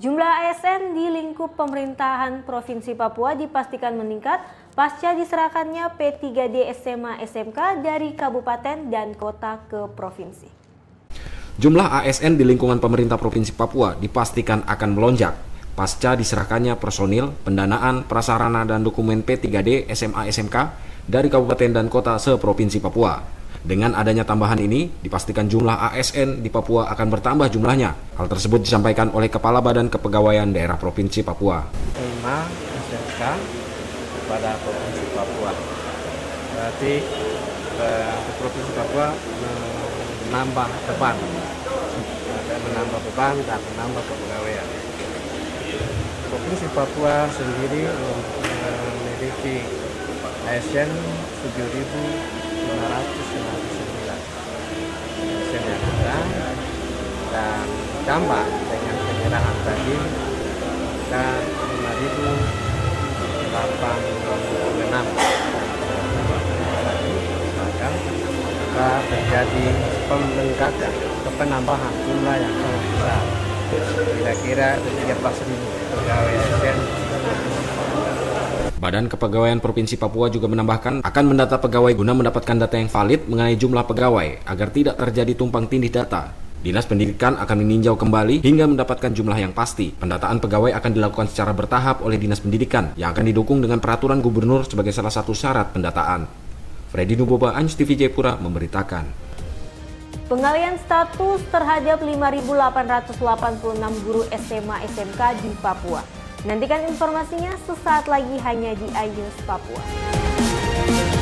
Jumlah ASN di lingkup pemerintahan Provinsi Papua dipastikan meningkat pasca diserahkannya P3D SMA SMK dari kabupaten dan kota ke provinsi. Jumlah ASN di lingkungan pemerintah Provinsi Papua dipastikan akan melonjak pasca diserahkannya personil, pendanaan, prasarana dan dokumen P3D SMA SMK dari kabupaten dan kota se-Provinsi Papua. Dengan adanya tambahan ini, dipastikan jumlah ASN di Papua akan bertambah jumlahnya. Hal tersebut disampaikan oleh Kepala Badan Kepegawaian Daerah Provinsi Papua. 5 SMK pada Provinsi Papua. Berarti Provinsi Papua menambah beban dan menambah kepegawaian. Provinsi Papua sendiri memiliki ASN 7.559 ASN yang ada, dan tambah dengan penyerahan tadi dan 5.826 maka terjadi pembengkakan penambahan jumlah yang sangat besar, kira-kira 13.000 pegawai ASN. Badan Kepegawaian Provinsi Papua juga menambahkan akan mendata pegawai guna mendapatkan data yang valid mengenai jumlah pegawai agar tidak terjadi tumpang tindih data. Dinas Pendidikan akan meninjau kembali hingga mendapatkan jumlah yang pasti. Pendataan pegawai akan dilakukan secara bertahap oleh Dinas Pendidikan yang akan didukung dengan peraturan gubernur sebagai salah satu syarat pendataan. Freddy Nuboba, Anj TV Jayapura memberitakan. Pengalihan status terhadap 5.886 guru SMA SMK di Papua. Nantikan informasinya sesaat lagi hanya di iNews Papua.